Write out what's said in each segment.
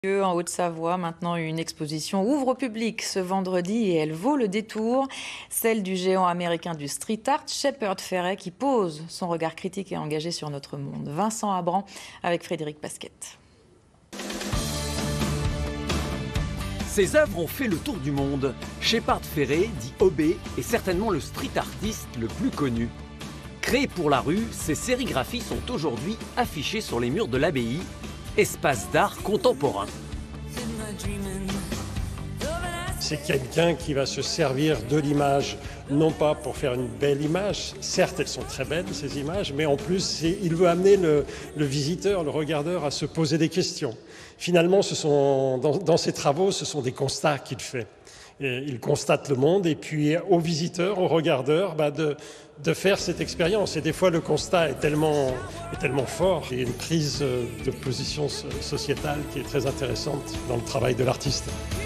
En Haute-Savoie, maintenant une exposition ouvre au public ce vendredi et elle vaut le détour. Celle du géant américain du street art, Shepard Fairey, qui pose son regard critique et engagé sur notre monde. Vincent Abran avec Frédéric Pasquette. Ses œuvres ont fait le tour du monde. Shepard Fairey, dit OB, est certainement le street artiste le plus connu. Créé pour la rue, ses sérigraphies sont aujourd'hui affichées sur les murs de l'abbaye, espace d'art contemporain. C'est quelqu'un qui va se servir de l'image, non pas pour faire une belle image, certes elles sont très belles ces images, mais en plus il veut amener le visiteur, le regardeur à se poser des questions. Finalement, dans ses travaux, ce sont des constats qu'il fait. Et il constate le monde et puis aux visiteurs, aux regardeurs, de faire cette expérience. Et des fois, le constat est tellement fort. Il y a une prise de position sociétale qui est très intéressante dans le travail de l'artiste.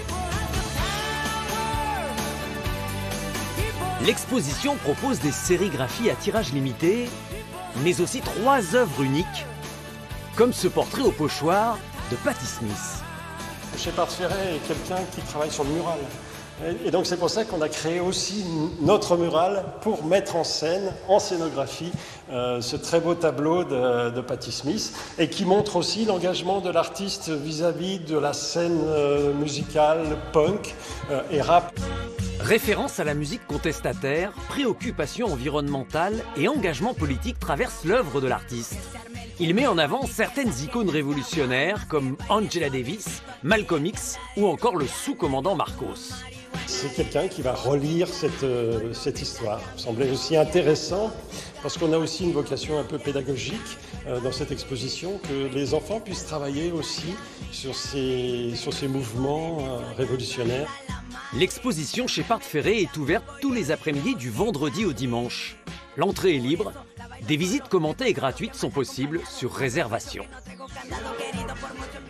L'exposition propose des sérigraphies à tirage limité, mais aussi 3 œuvres uniques, comme ce portrait au pochoir de Patti Smith. Shepard Fairey est quelqu'un qui travaille sur le mural. Et donc c'est pour ça qu'on a créé aussi notre mural pour mettre en scène, en scénographie, ce très beau tableau de Patti Smith et qui montre aussi l'engagement de l'artiste vis-à-vis de la scène musicale, punk et rap. Référence à la musique contestataire, préoccupation environnementale et engagement politique traversent l'œuvre de l'artiste. Il met en avant certaines icônes révolutionnaires comme Angela Davis, Malcolm X ou encore le sous-commandant Marcos. C'est quelqu'un qui va relire cette histoire. Ça me semblait aussi intéressant parce qu'on a aussi une vocation un peu pédagogique dans cette exposition, que les enfants puissent travailler aussi sur ces mouvements révolutionnaires. L'exposition Shepard Fairey est ouverte tous les après-midi du vendredi au dimanche. L'entrée est libre. Des visites commentées et gratuites sont possibles sur réservation.